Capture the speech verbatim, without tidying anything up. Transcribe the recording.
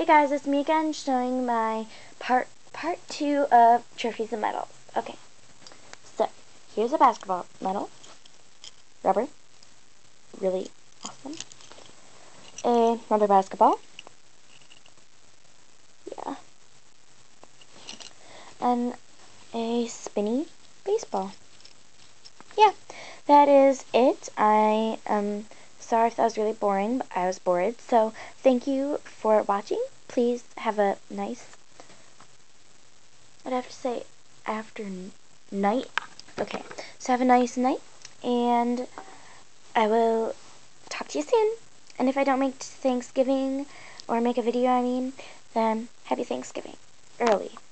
guys, it's me again showing my part part two of trophies and medals. Okay, so here's a basketball medal, rubber, really awesome. Another basketball, yeah, and a spinny baseball. Yeah, that is it. I am sorry if that was really boring, but I was bored. So thank you for watching. Please have a nice, I'd have to say after night. Okay, so have a nice night, and I will talk to you soon. And if I don't make Thanksgiving, or make a video, I mean, then happy Thanksgiving early.